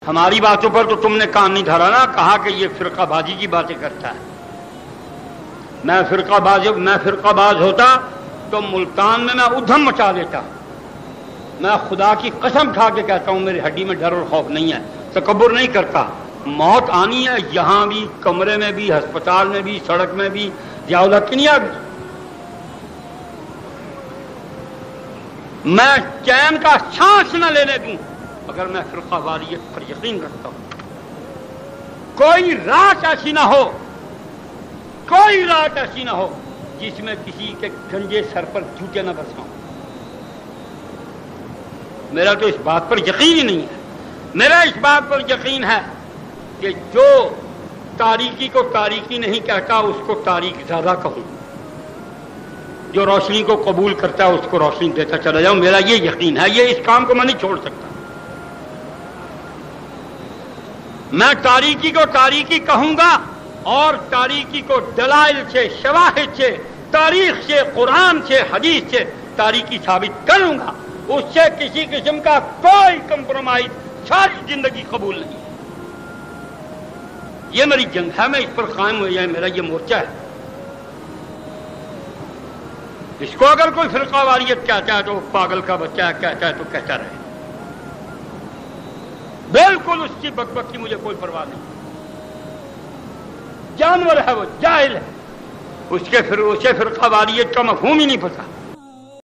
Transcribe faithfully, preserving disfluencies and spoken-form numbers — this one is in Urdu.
ہماری باتوں پر تو تم نے کان نہیں دھرا نا، کہا کہ یہ فرقہ بازی کی باتیں کرتا ہے۔ میں فرقہ باز میں فرقہ باز ہوتا تو ملتان میں میں ادھم مچا دیتا۔ میں خدا کی قسم کھا کے کہتا ہوں میری ہڈی میں ڈر اور خوف نہیں ہے، تکبر نہیں کرتا۔ موت آنی ہے، یہاں بھی، کمرے میں بھی، ہسپتال میں بھی، سڑک میں بھی، ضیاء کنیا بھی۔ میں چین کا سانس نہ لینے دوں اگر میں فرقہ واریت پر یقین رکھتا ہوں۔ کوئی رات ایسی نہ ہو، کوئی رات ایسی نہ ہو جس میں کسی کے گنجے سر پر جوتے نہ برساؤں۔ میرا تو اس بات پر یقین ہی نہیں ہے۔ میرا اس بات پر یقین ہے کہ جو تاریکی کو تاریکی نہیں کہتا اس کو تاریک زیادہ کہوں، جو روشنی کو قبول کرتا ہے اس کو روشنی دیتا چلا جاؤں۔ میرا یہ یقین ہے، یہ اس کام کو میں نہیں چھوڑ سکتا۔ میں تاریکی کو تاریکی کہوں گا اور تاریکی کو دلائل سے، شواہد سے، تاریخ سے، قرآن سے، حدیث سے تاریکی ثابت کروں گا۔ اس سے کسی قسم کا کوئی کمپرومائز ساری زندگی قبول نہیں۔ یہ میری جنگ ہے، میں اس پر قائم ہو جائے، میرا یہ مورچہ ہے۔ اس کو اگر کوئی فرقہ واریت کہتا ہے تو پاگل کا بچہ ہے، کہتا ہے تو کہتا رہے، بالکل اس کی بک کی مجھے کوئی پرواہ نہیں۔ جانور ہے وہ، جاہل ہے، اس کے پھر اسے فرقہ واریت کا مفہوم ہی نہیں پتا۔